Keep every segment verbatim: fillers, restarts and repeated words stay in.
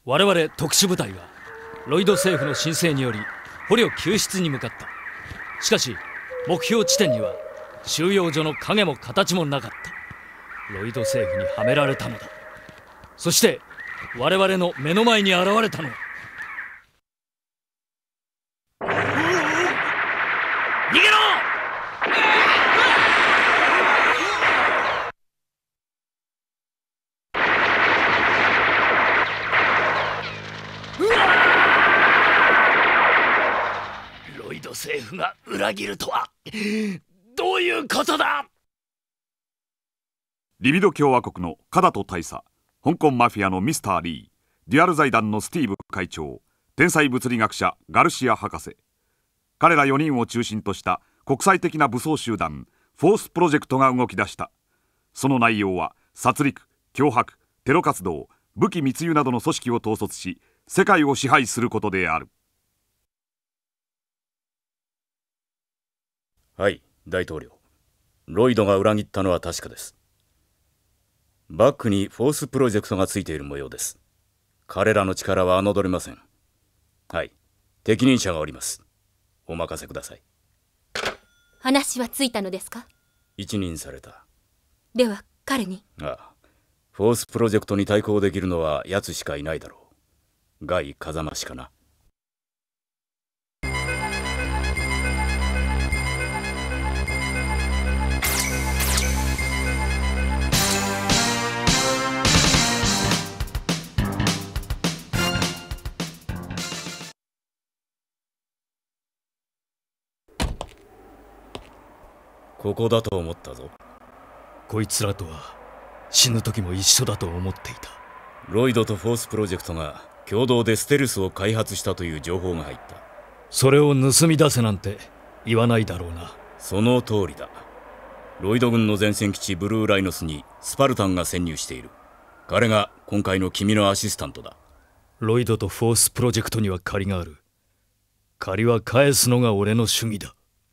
我々特殊部隊はロイド政府の申請により捕虜救出に向かった。しかし目標地点には収容所の影も形もなかった。ロイド政府にはめられたのだ。そして我々の目の前に現れたのは、逃げろ！ロイド政府が裏切るとはどういうことだ！ リビド共和国のカダト大佐、香港マフィアのミスター・リー、デュアル財団のスティーブ会長、天才物理学者ガルシア博士、彼らよにんを中心とした国際的な武装集団フォースプロジェクトが動き出した。その内容は殺戮、脅迫、テロ活動、武器密輸などの組織を統率し、世界を支配することである。 はい、大統領。ロイドが裏切ったのは確かです。バックにフォースプロジェクトがついている模様です。彼らの力は侮れません。はい、適任者がおります。お任せください。 話はついたのですか？ 一任された。 では彼に。 ああ、フォースプロジェクトに対抗できるのは奴しかいないだろう。ガイ・風間しかな。ここだと思ったぞ。 こいつらとは死ぬ時も一緒だと思っていた。 ロイドとフォースプロジェクトが共同でステルスを開発したという情報が入った。 それを盗み出せなんて言わないだろうな。 その通りだ。ロイド軍の前線基地ブルーライノスにスパルタンが潜入している。彼が今回の君のアシスタントだ。 ロイドとフォースプロジェクトには借りがある。借りは返すのが俺の主義だ。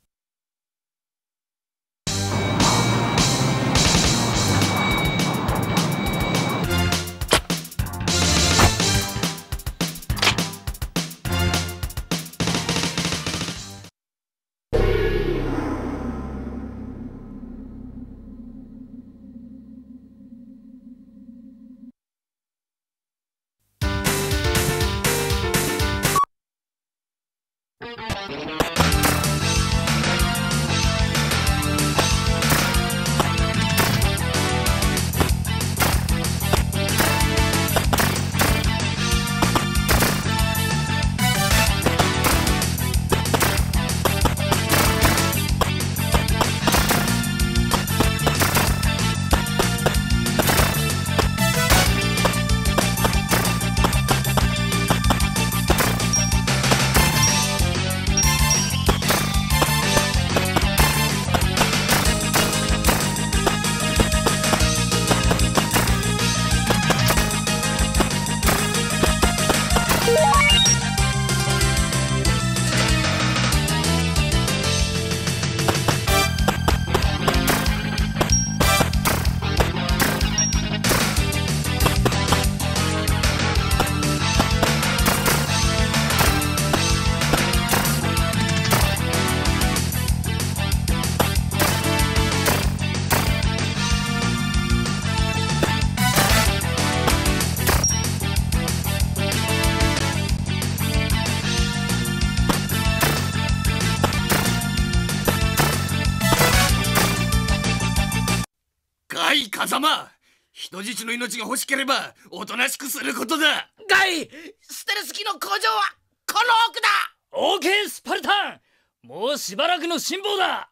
風間、人質の命が欲しければおとなしくすることだ。 ガイ、ステルス機の工場はこの奥だ。 オーケースパルタン、もうしばらくの辛抱だ。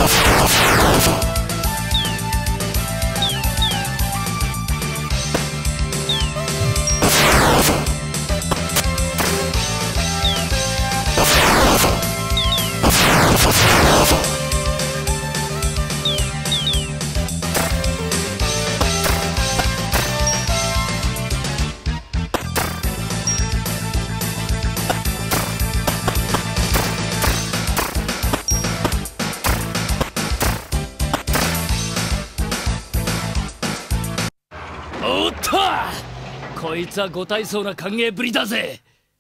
おっと、こいつはご体操な歓迎ぶりだぜ。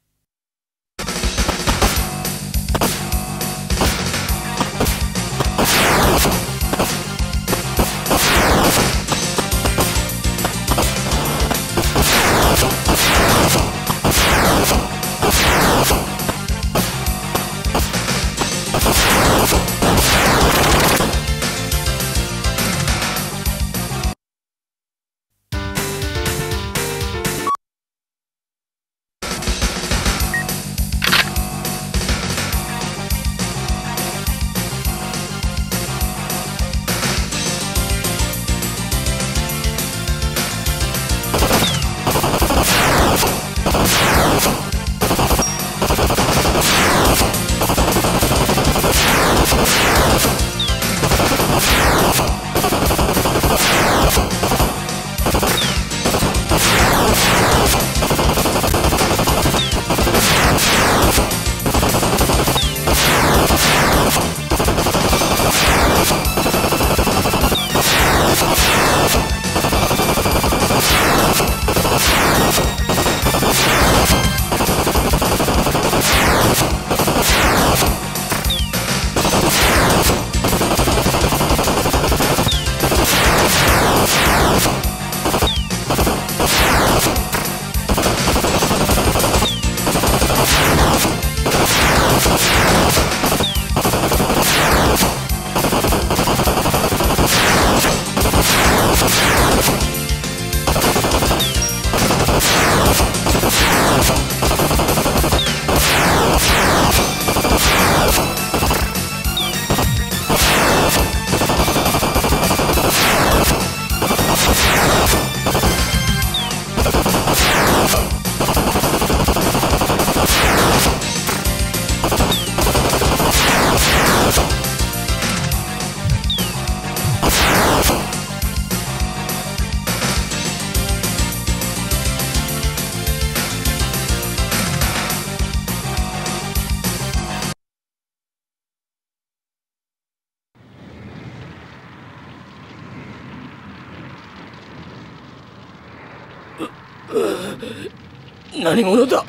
何者だ。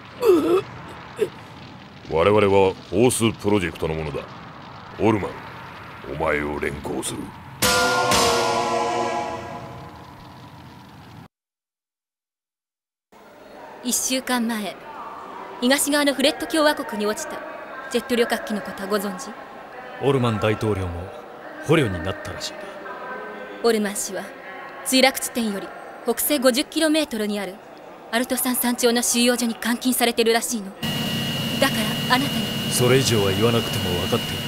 我々はフォースプロジェクトのものだ。オルマン、お前を連行する。 いっしゅうかんまえ、東側のフレット共和国に落ちたジェット旅客機のことはご存知？ オルマン大統領も捕虜になったらしいんだ。 オルマン氏は墜落地点より北西 ごじゅっキロメートル にあるアルト山山頂の収容所に監禁されてるらしいの。だからあなたに。 それ以上は言わなくても分かっている。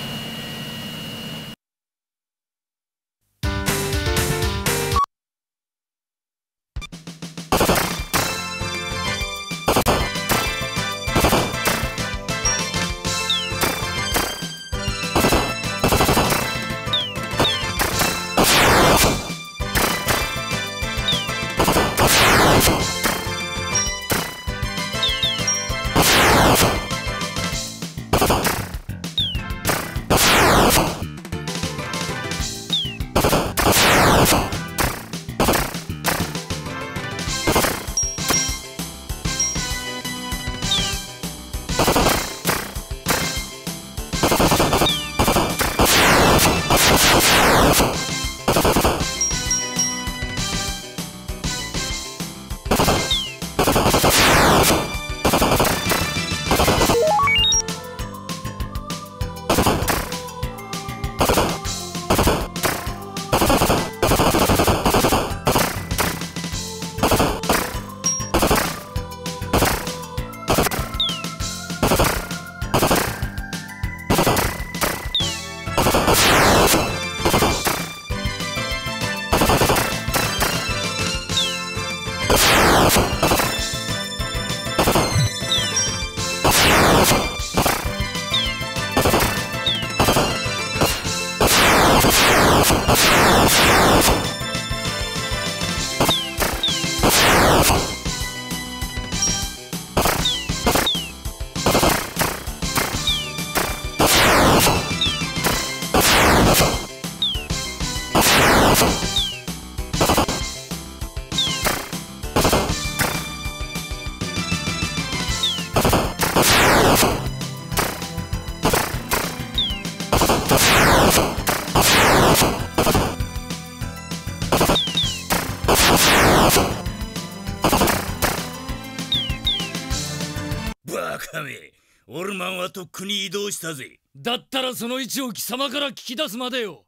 バカめ、オルマンはとっくに移動したぜ。 だったらその位置を貴様から聞き出すまでよ。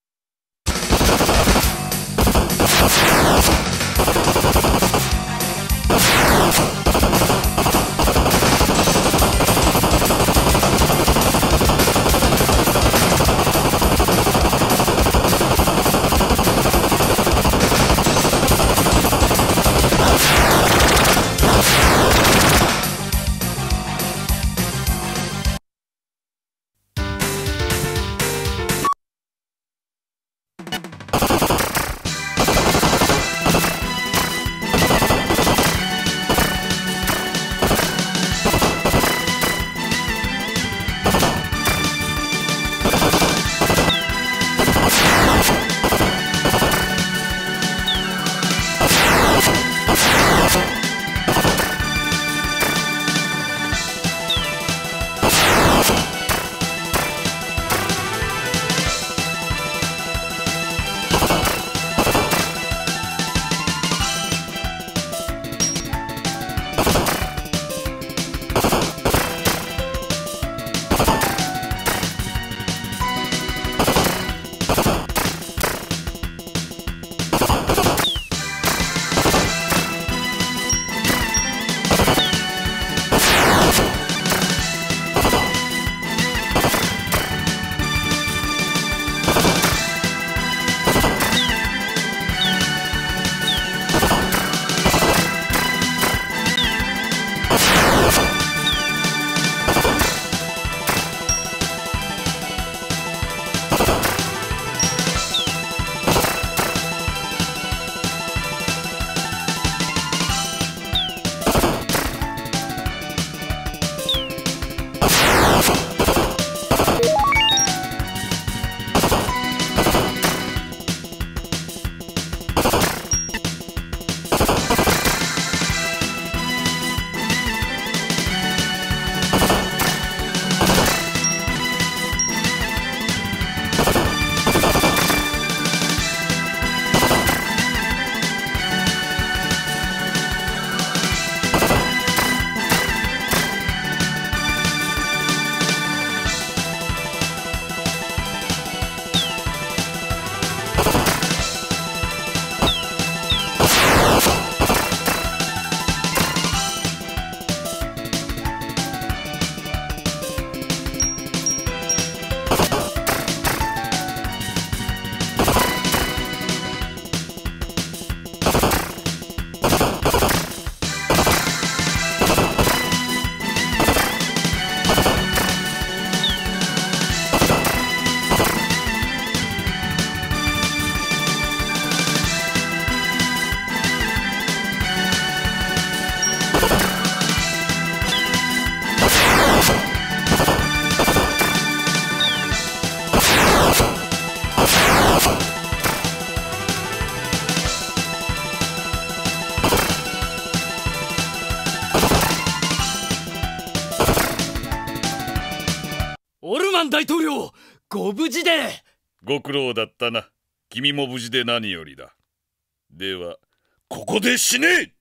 大統領、ご無事で。 ご苦労だったな。君も無事で何よりだ。ではここで死ね。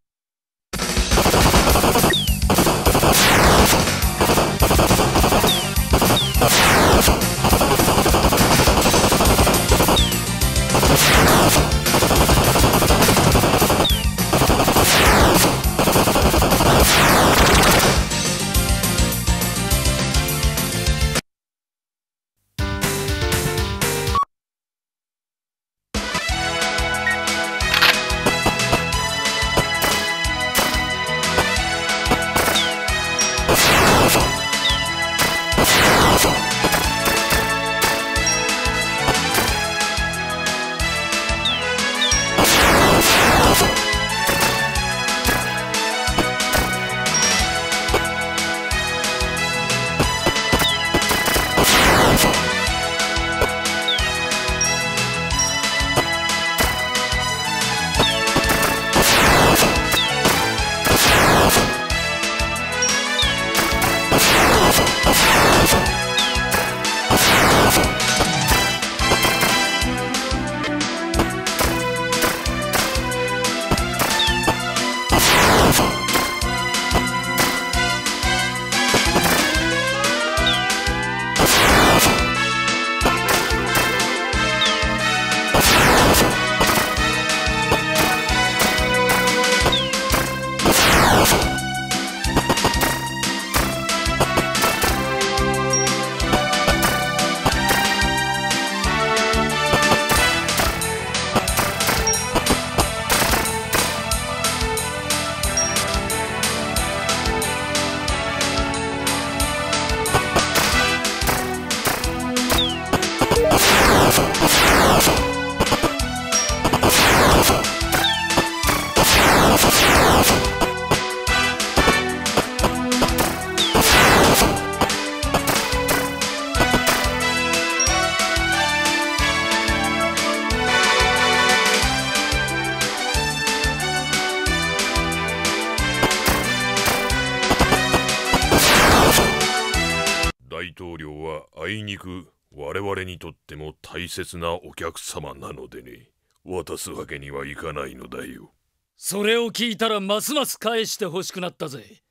大統領はあいにく我々にとっても大切なお客様なのでね、渡すわけにはいかないのだよ。 それを聞いたらますます返してほしくなったぜ。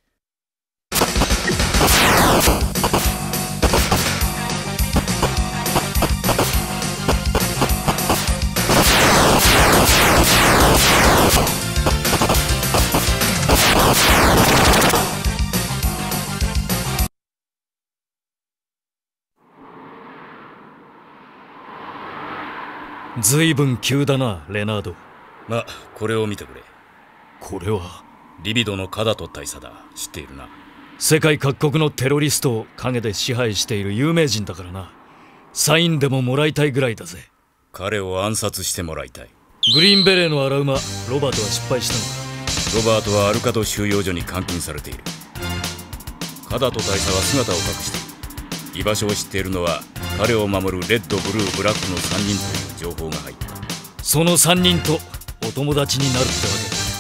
ずいぶん急だな、レナード。 ま、これを見てくれ。 これはリビドのカダト大佐だ。知っているな。 世界各国のテロリストを陰で支配している有名人だからな。サインでももらいたいぐらいだぜ。 彼を暗殺してもらいたい。 グリーンベレーの荒馬ロバートは失敗したのか。ロバートはアルカド収容所に監禁されている。カダト大佐は姿を隠している。居場所を知っているのは彼を守るレッド、ブルー、ブラックのさんにんという情報が入った。 そのさんにんとお友達になるってわけだ。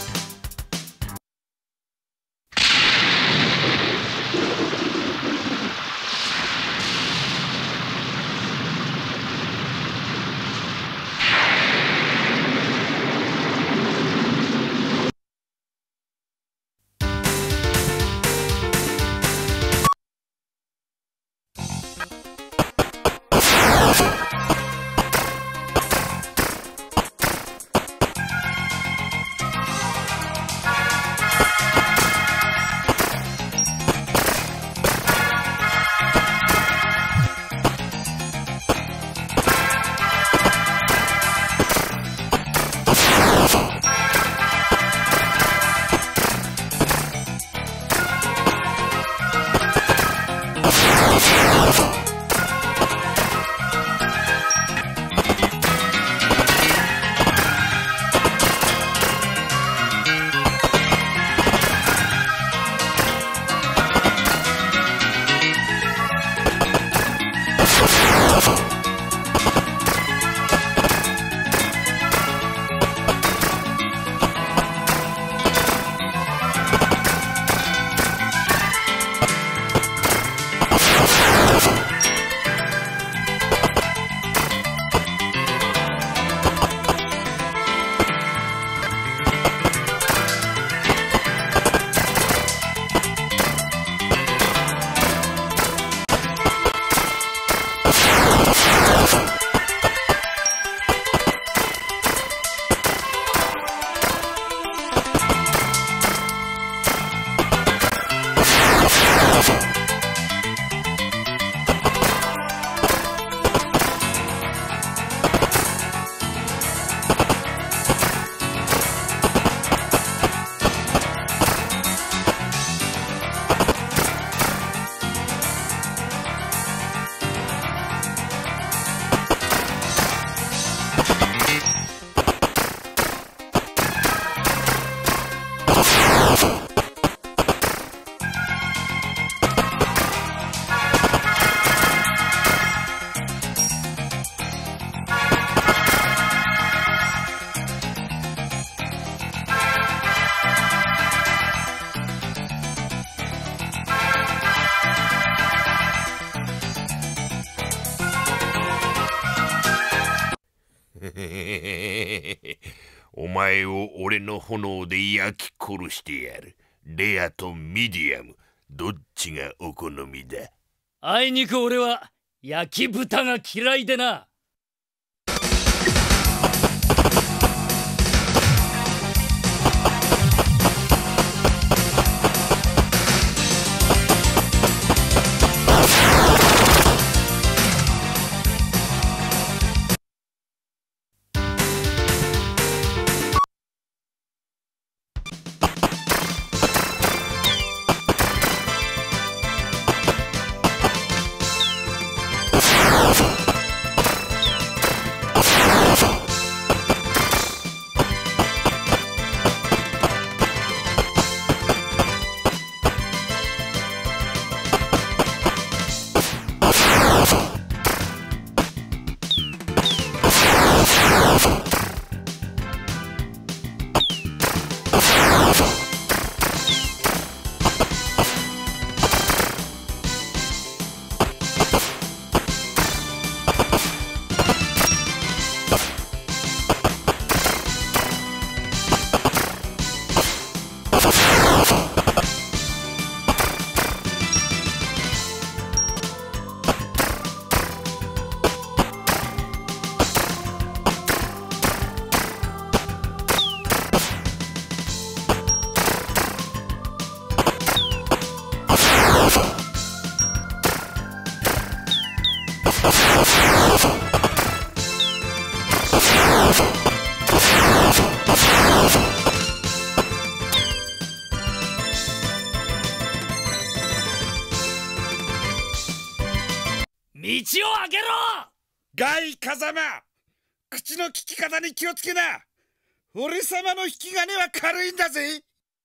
お前を俺の炎で焼き殺してやる。レアとミディアム、どっちがお好みだ？ あいにく俺は焼き豚が嫌いでな。 道を開けろ。 ガイ風間、口の利き方に気をつけな。俺様の引き金は軽いんだぜ。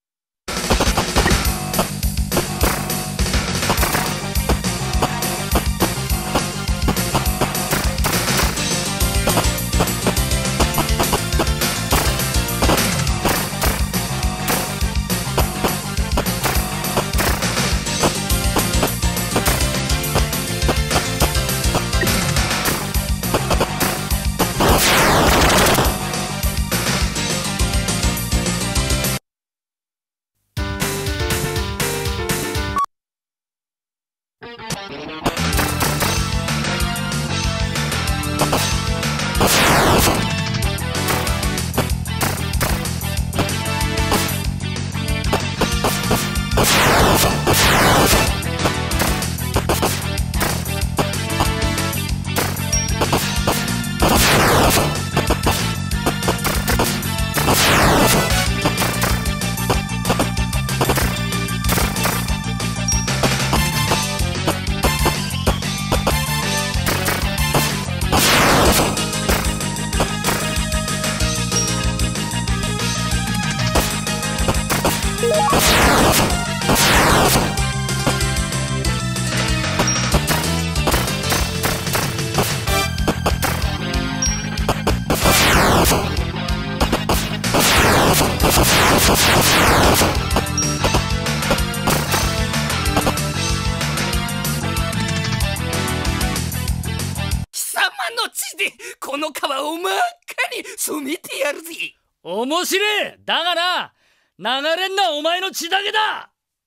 この川を真っ赤に染めてやるぜ。 面白い。だがな、流れんなお前の血だけだ。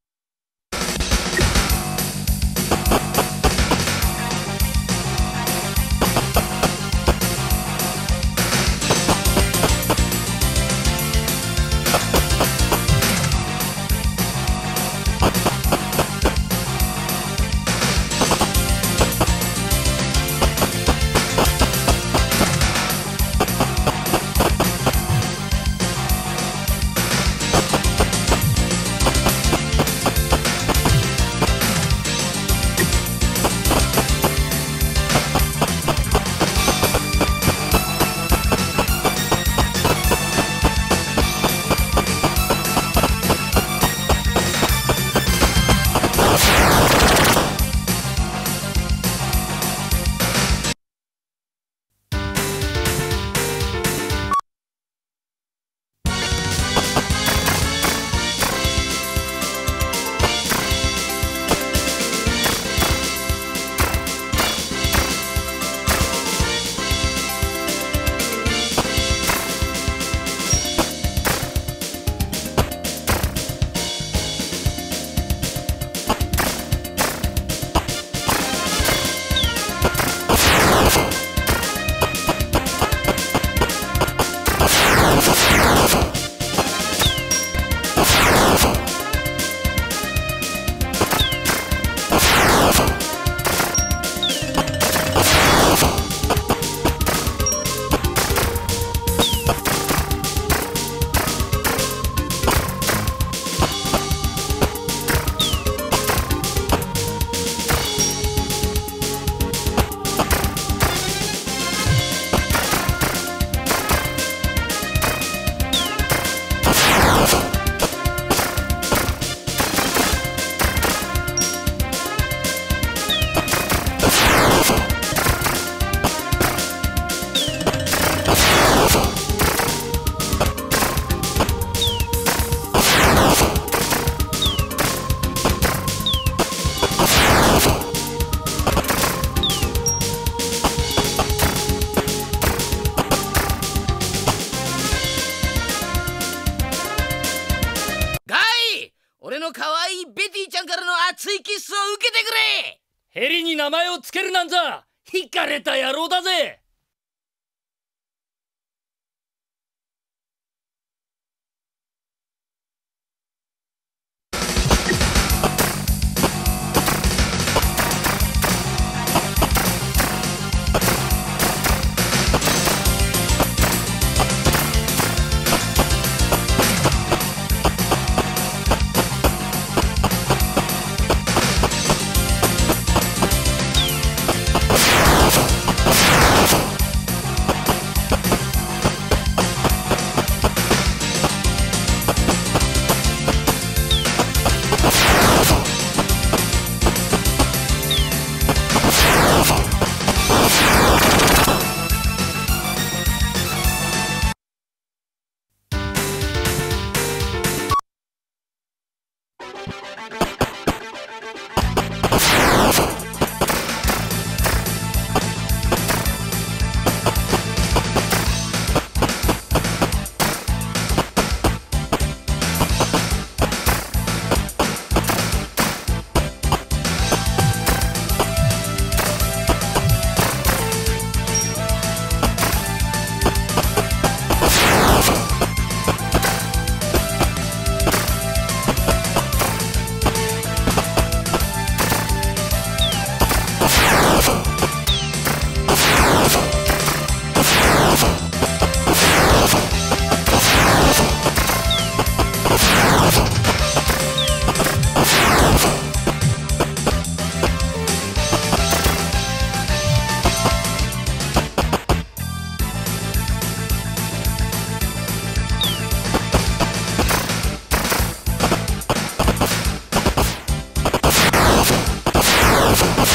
ヘリに名前をつけるなんざ引かれた野郎だぜ。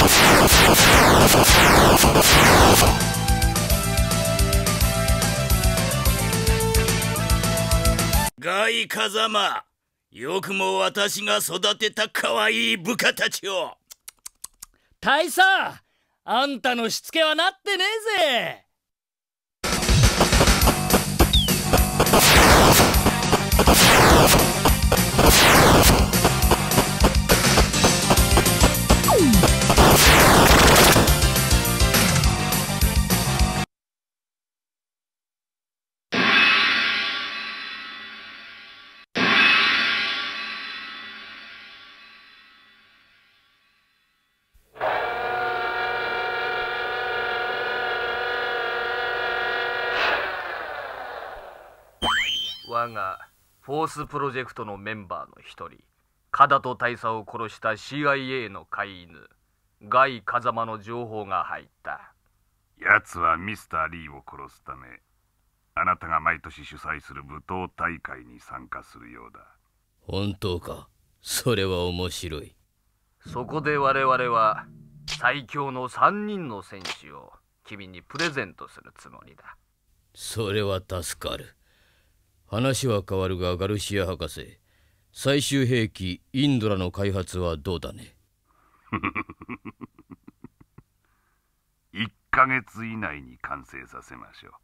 ガイ風間、よくも私が育てた可愛い部下たちを。 大佐、あんたのしつけはなってねえぜ。 我がフォースプロジェクトのメンバーの一人、カダト大佐を殺した シーアイエー の飼い犬ガイ風間の情報が入った。 奴はミスター・リーを殺すため、あなたが毎年主催する舞踏大会に参加するようだ。 本当か。それは面白い。 そこで我々は最強のさんにんの戦士を君にプレゼントするつもりだ。 それは助かる。話は変わるがガルシア博士、最終兵器インドラの開発はどうだね。 いっかげつ以内に完成させましょう。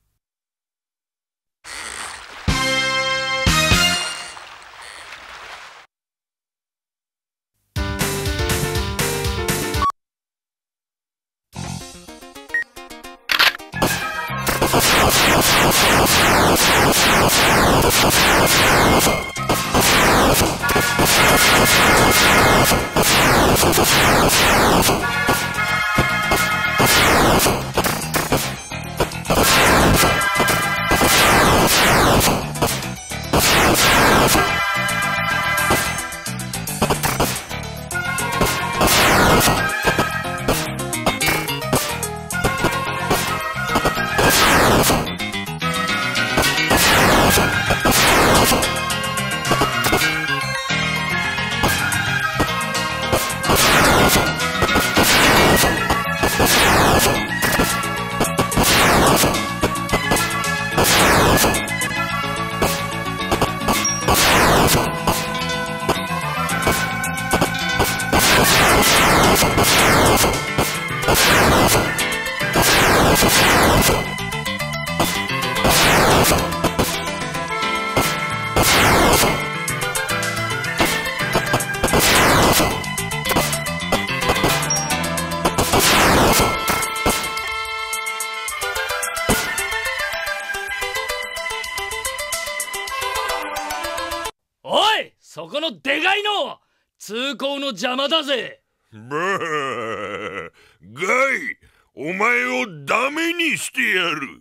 そこのでかいの通行の邪魔だぜ。 ばー、ガイ、お前をダメにしてやる。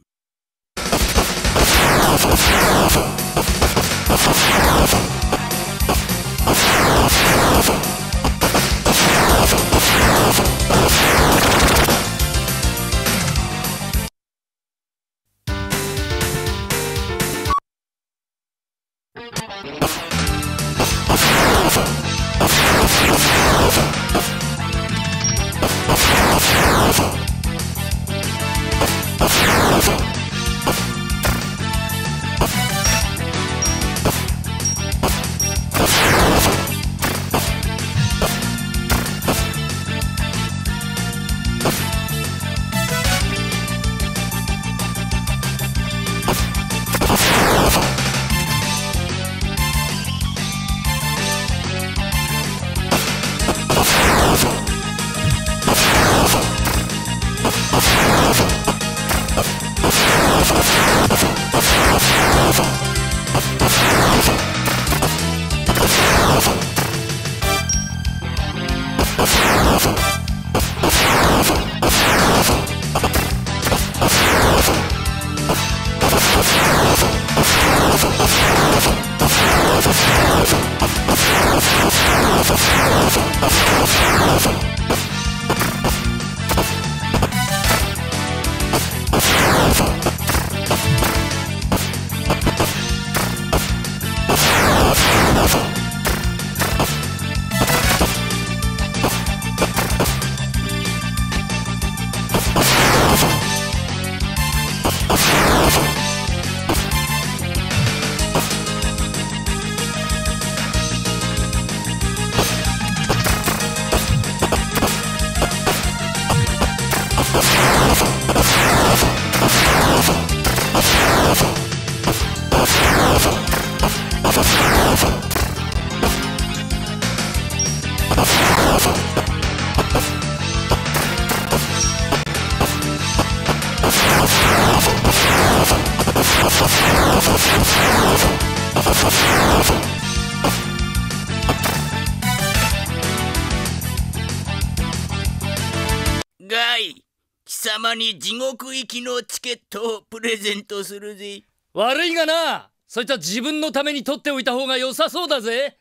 ガイ、貴様に地獄行きのチケットをプレゼントするぜ。 悪いがな、そいつは自分のために取っておいた方が良さそうだぜ。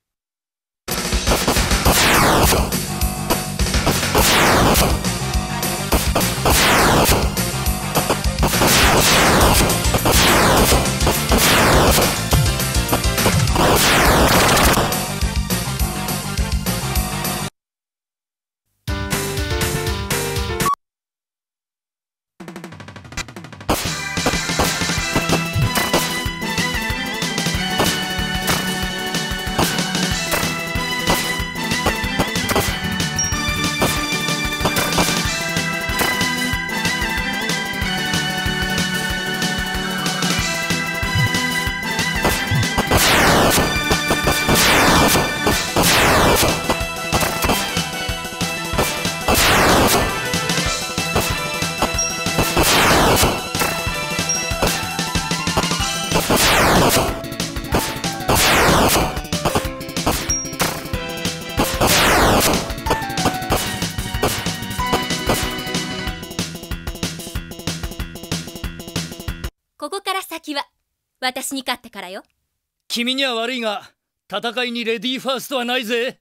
ここから先は私に勝ってからよ。 君には悪いが戦いにレディーファーストはないぜ。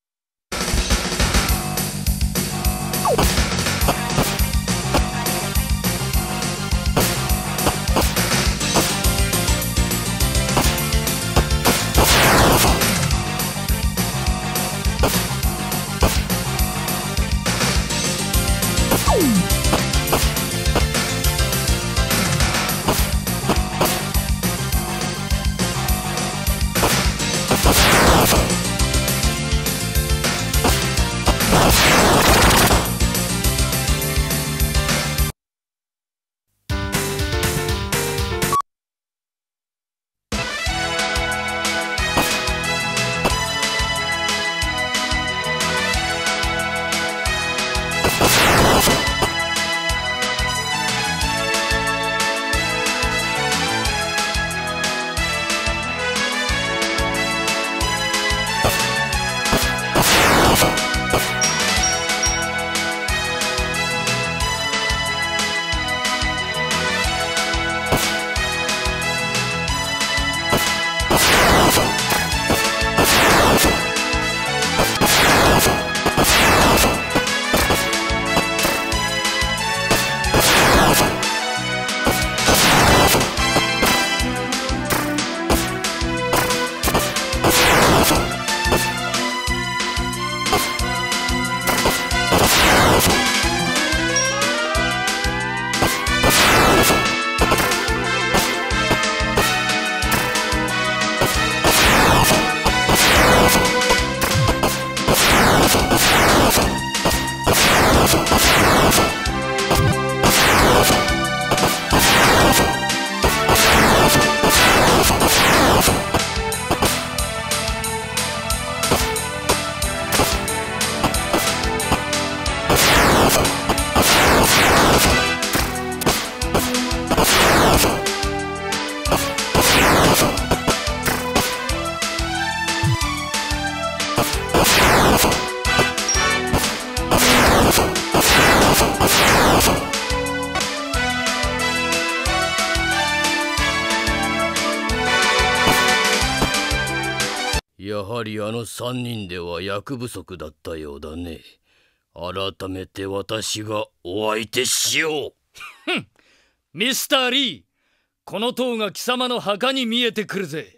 やはりあの三人では役不足だったようだね。改めて私がお相手しよう。 ふん、ミスター・リー、この塔が貴様の墓に見えてくるぜ。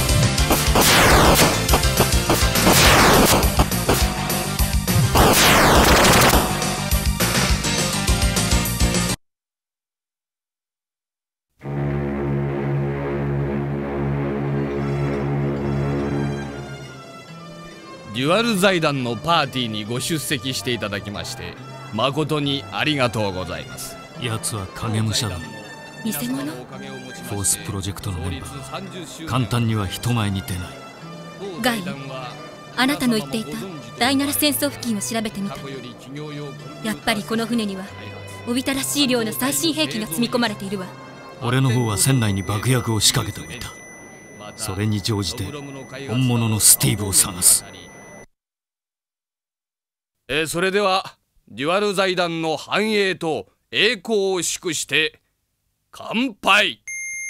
Oh! デュアル財団のパーティーにご出席していただきまして誠にありがとうございます。 奴は影武者だ。 偽物？ フォースプロジェクトのメンバー、簡単には人前に出ない。 ガイ、あなたの言っていた第七戦争付近を調べてみた。やっぱりこの船にはおびただしい量の最新兵器が積み込まれているわ。 俺の方は船内に爆薬を仕掛けておいた。それに乗じて本物のスティーブを探す。 えー、それではデュアル財団の繁栄と栄光を祝して乾杯。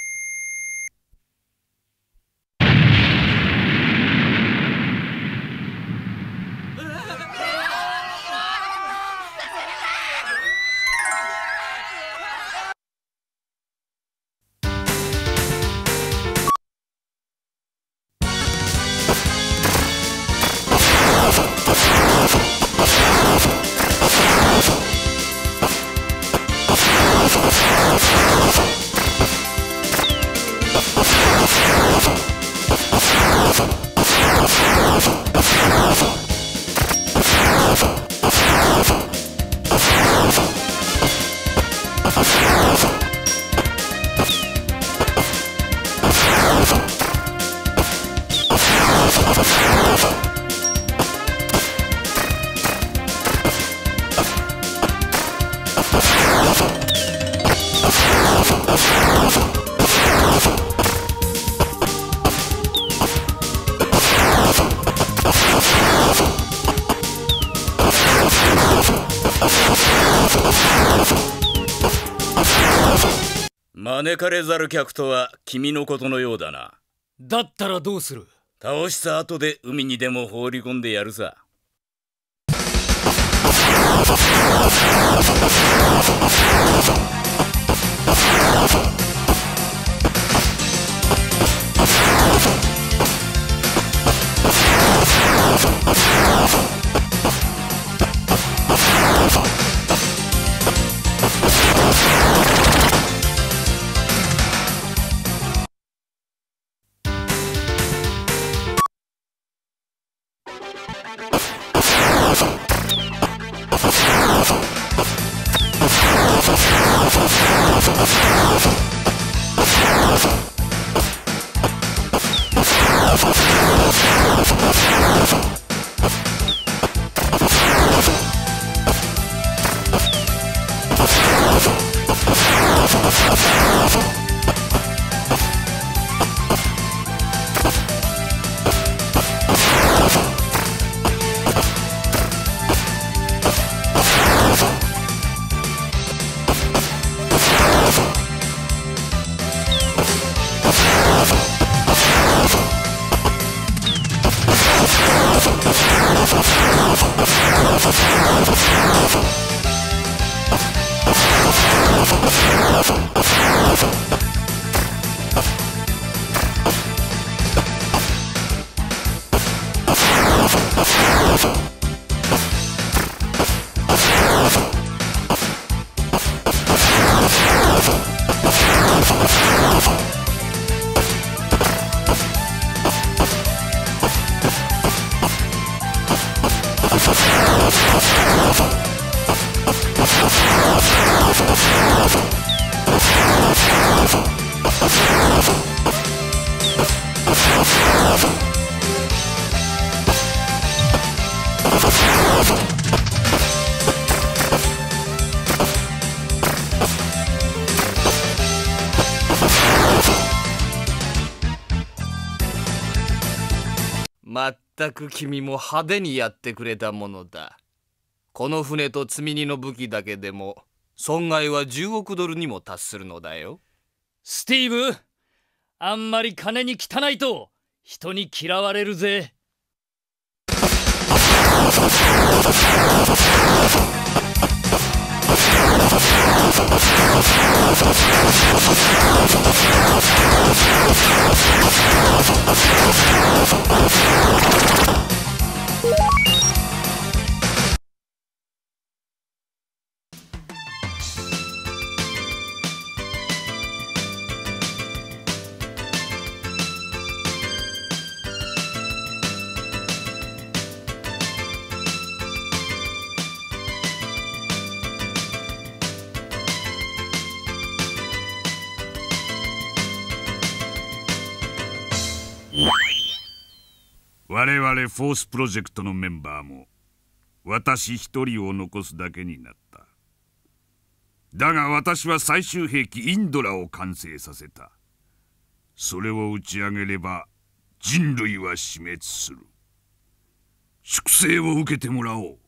招かれざる客とは君のことのようだな。 だったらどうする？ 倒した後で海にでも放り込んでやるさ。 まったく君も派手にやってくれたものだ。この船と積み荷の武器だけでも損害はじゅうおくドルにも達するのだよ。 スティーブ、あんまり金に汚いと人に嫌われるぜ。 我々フォースプロジェクトのメンバーも私一人を残すだけになった。だが私は最終兵器インドラを完成させた。それを打ち上げれば人類は死滅する。粛清を受けてもらおう。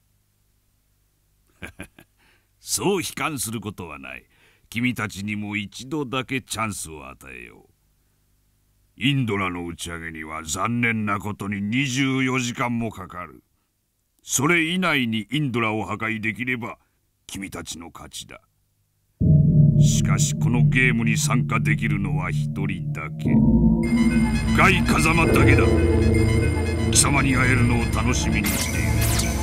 そう悲観することはない。君たちにも一度だけチャンスを与えよう。インドラの打ち上げには残念なことににじゅうよじかんもかかる。それ以内にインドラを破壊できれば君たちの勝ちだ。しかしこのゲームに参加できるのは一人だけ。ガイ風間だけだ。貴様に会えるのを楽しみにしている。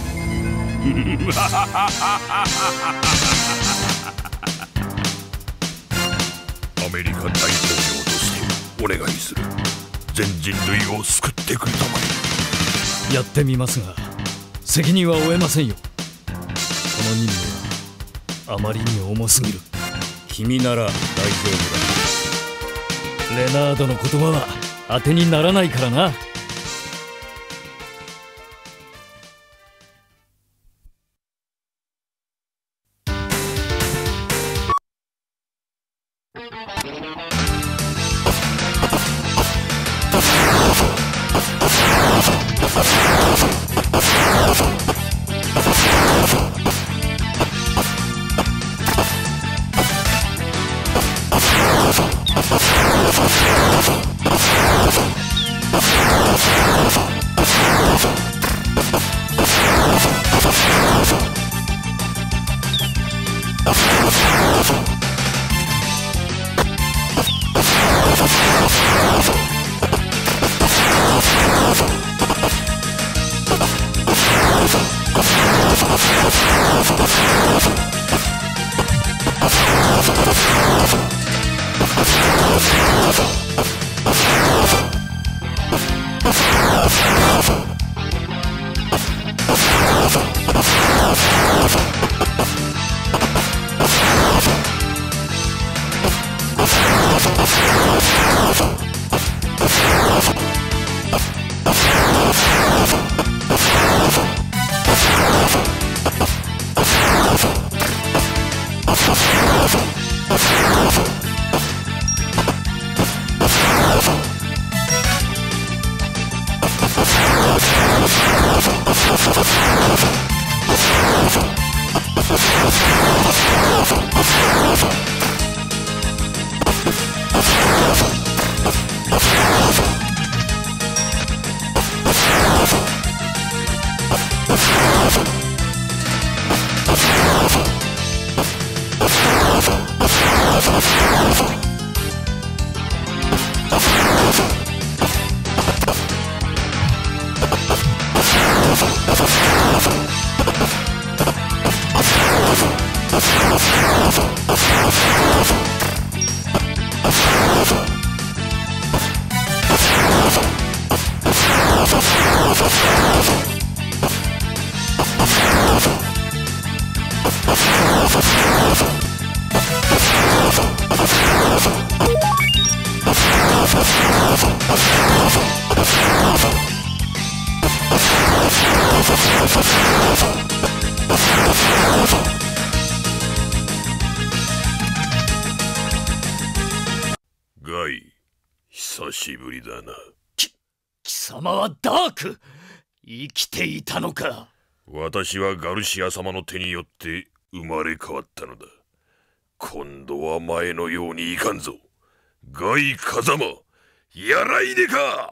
アメリカ大統領としてお願いする。全人類を救ってくれたまえ。 やってみますが責任は負えませんよ。この任務はあまりに重すぎる。 君なら大丈夫だ。レナードの言葉は当てにならないからな。 ガイ、久しぶりだな。 き、貴様はダーク、生きていたのか。 私はガルシア様の手によって生まれ変わったのだ。今度は前のようにいかんぞ。ガイ風間、やらいでか。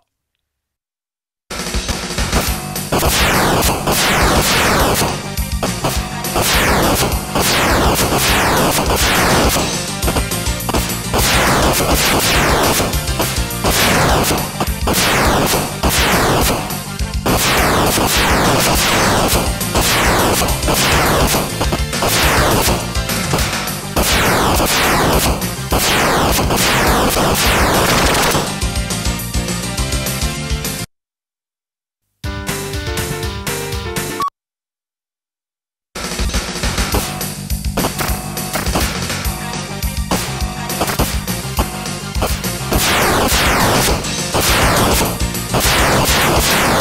よし。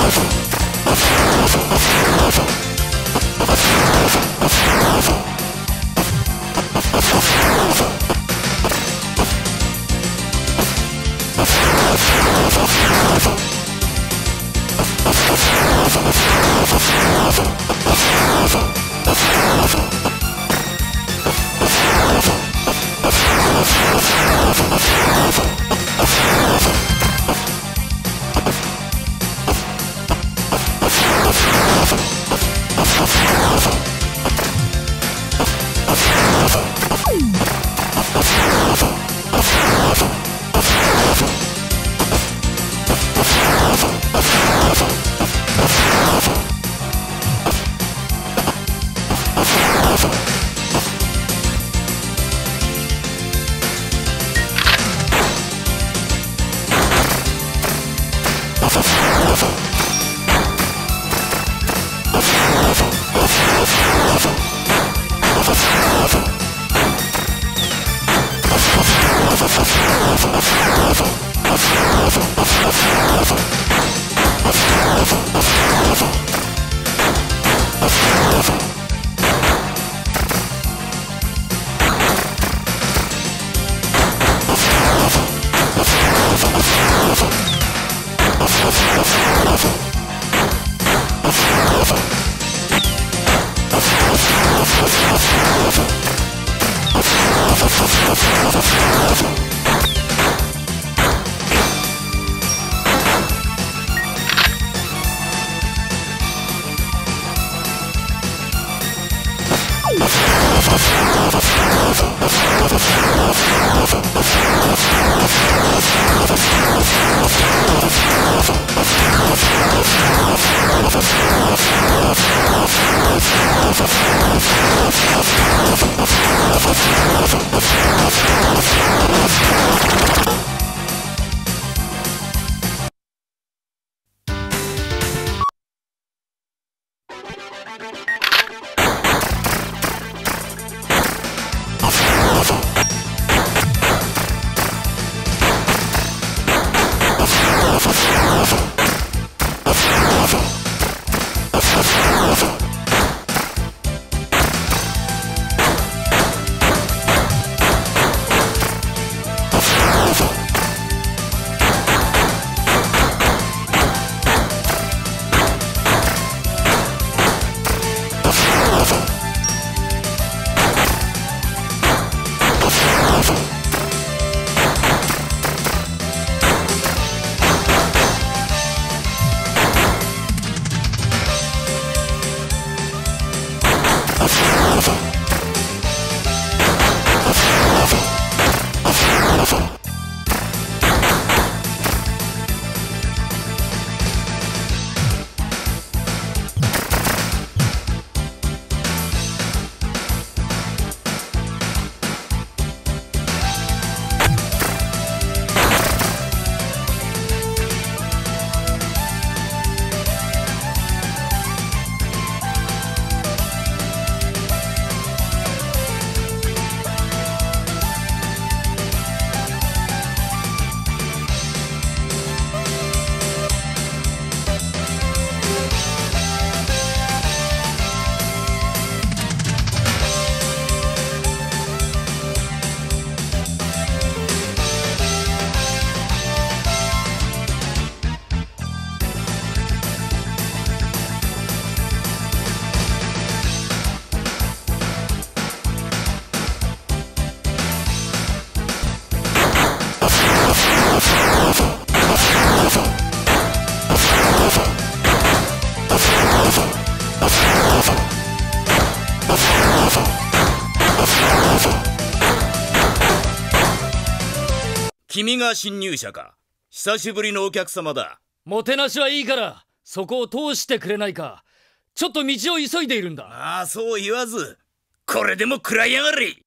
君が侵入者か。久しぶりのお客様だ。 もてなしはいいからそこを通してくれないか。ちょっと道を急いでいるんだ。 ああ、そう言わずこれでも食らいやがれ。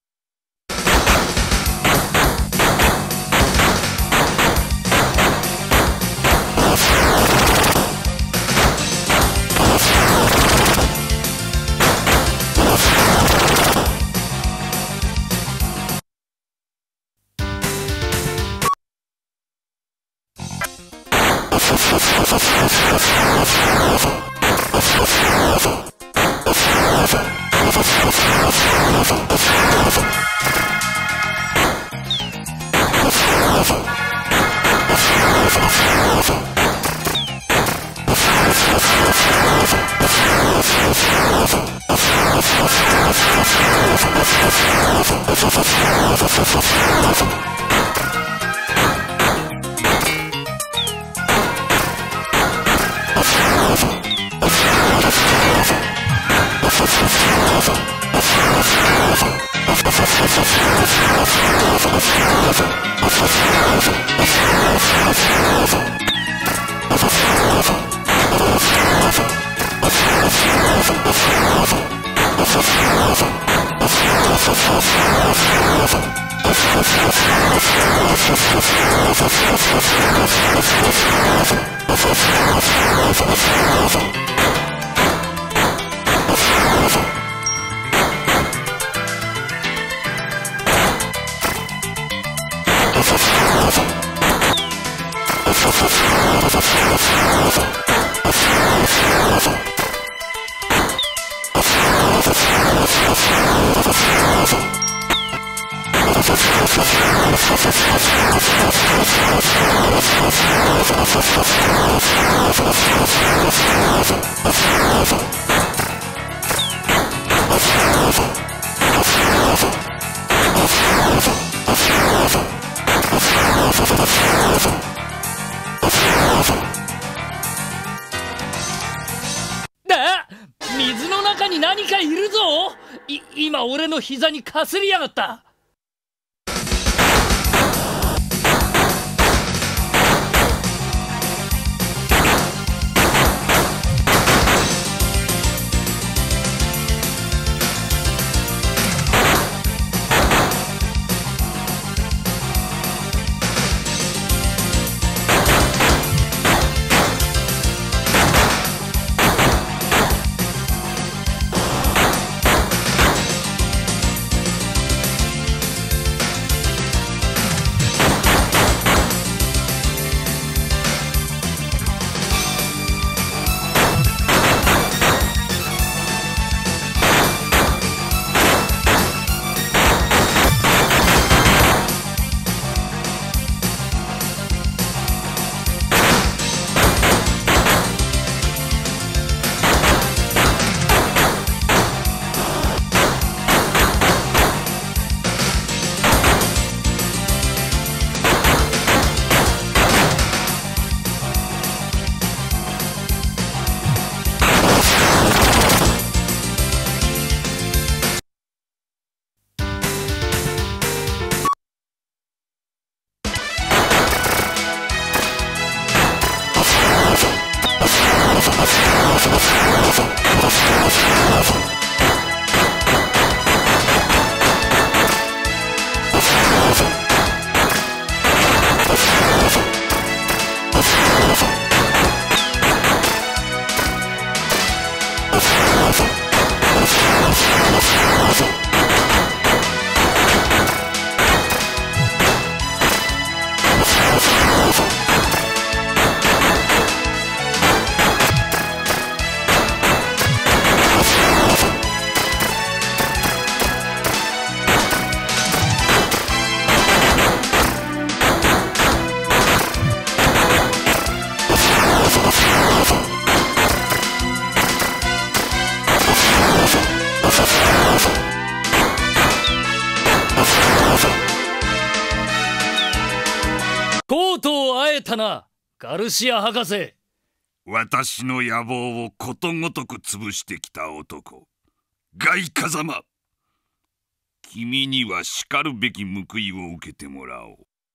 水の中に何かいるぞ。い今俺の膝にかすりやがった。とうとう会えたな、ガルシア博士。 私の野望をことごとく潰してきた男、ガイ風間。君にはしかるべき報いを受けてもらおう。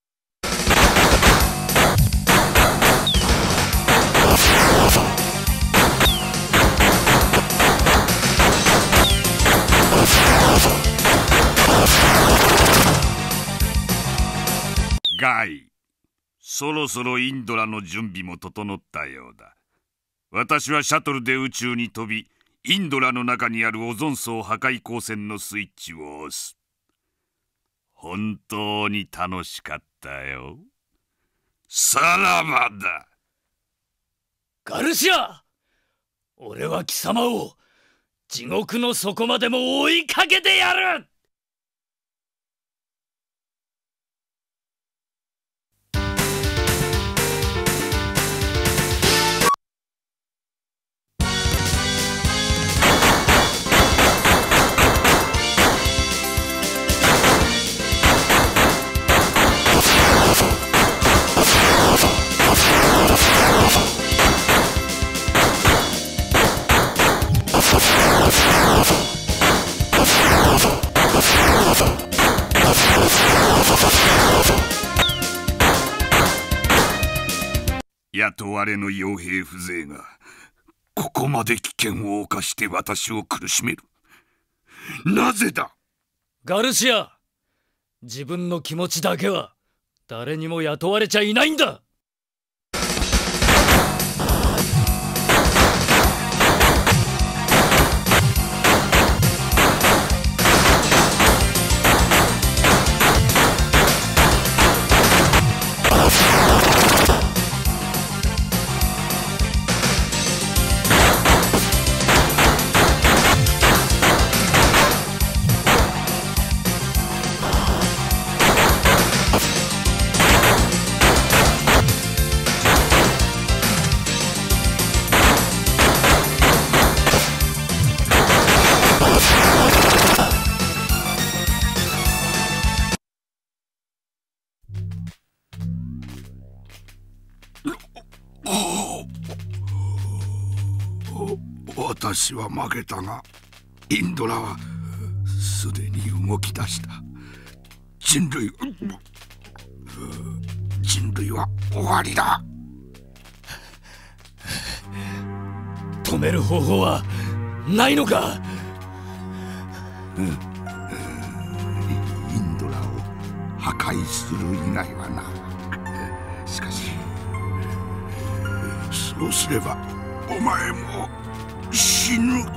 ガイ、そろそろインドラの準備も整ったようだ。私はシャトルで宇宙に飛び、インドラの中にあるオゾン層破壊光線のスイッチを押す。本当に楽しかったよ。さらばだ。 ガルシア、俺は貴様を地獄の底までも追いかけてやる。 雇われの傭兵風情がここまで危険を冒して私を苦しめる。なぜだ。 ガルシア、自分の気持ちだけは誰にも雇われちゃいないんだ。 私は負けたが、インドラはすでに動き出した。人類人類は終わりだ。 止める方法はないのか。 うん、インドラを破壊する以外はな。しかしそうすればお前も死ぬ。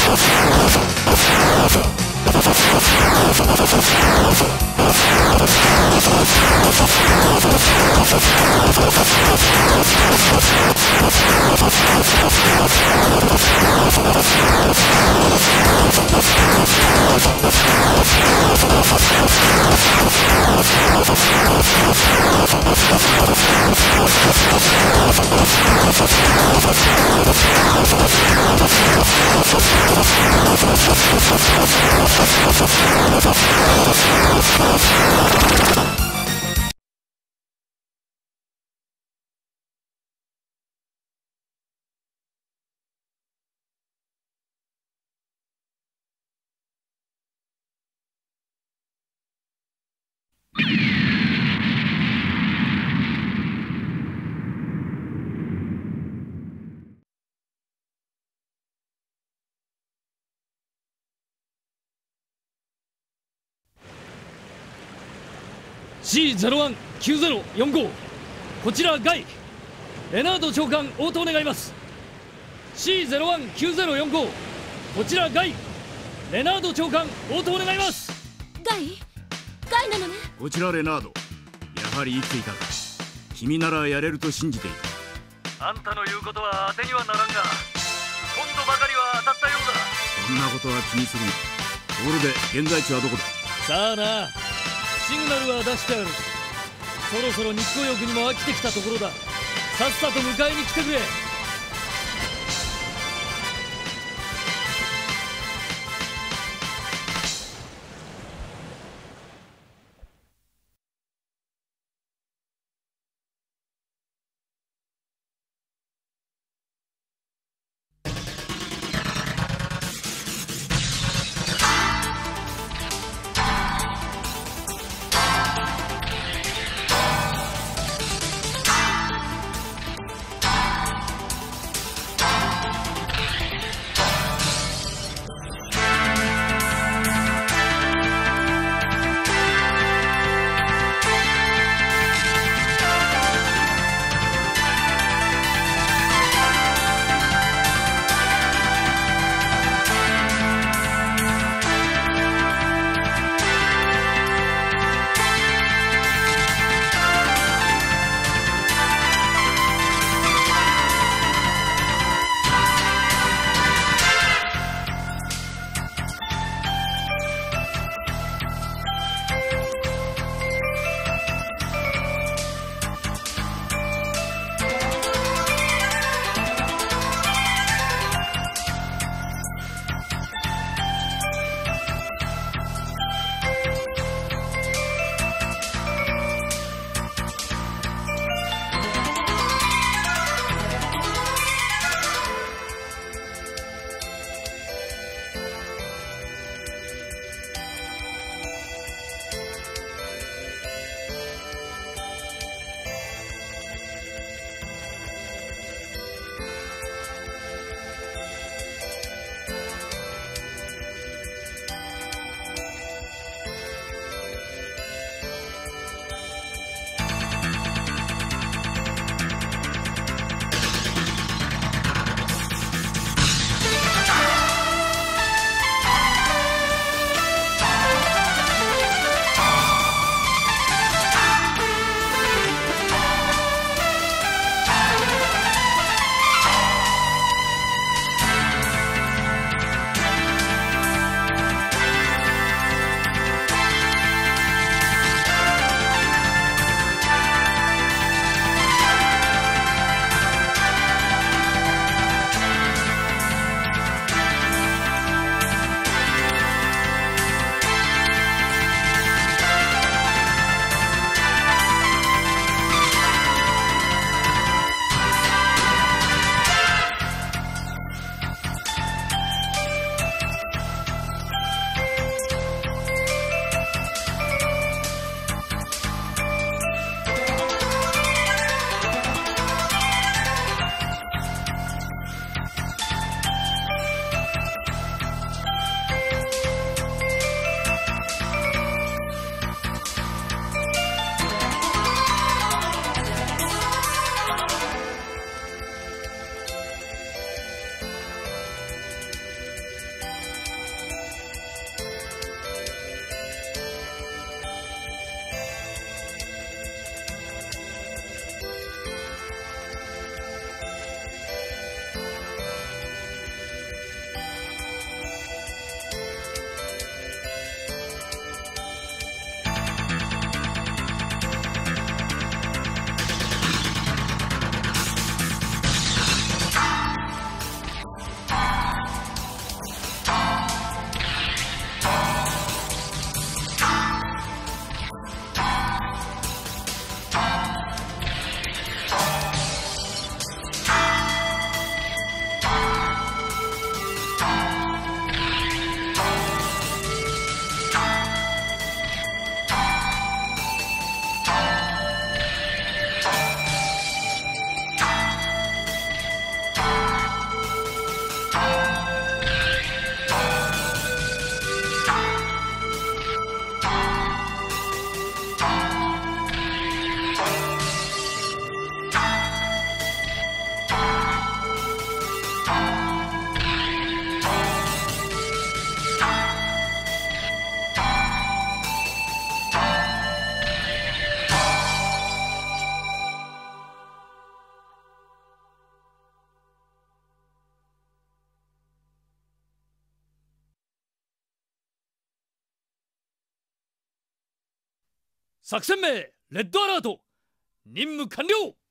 シーゼロワンきゅうゼロよんご こちらガイ、レナード長官応答願います。 シーゼロワンきゅうゼロよんご こちらガイ、レナード長官応答願います。 ガイガイなのね。 こちらレナード、やはり生きていたか。君ならやれると信じていた。あんたの言うことは当てにはならんが、今度ばかりは当たったようだ。 そんなことは気にするな。ところで現在地はどこだ。 さあな、シグナルは出してある。そろそろ日光浴にも飽きてきたところだ。さっさと迎えに来てくれ。 作戦名レッドアラート。任務完了。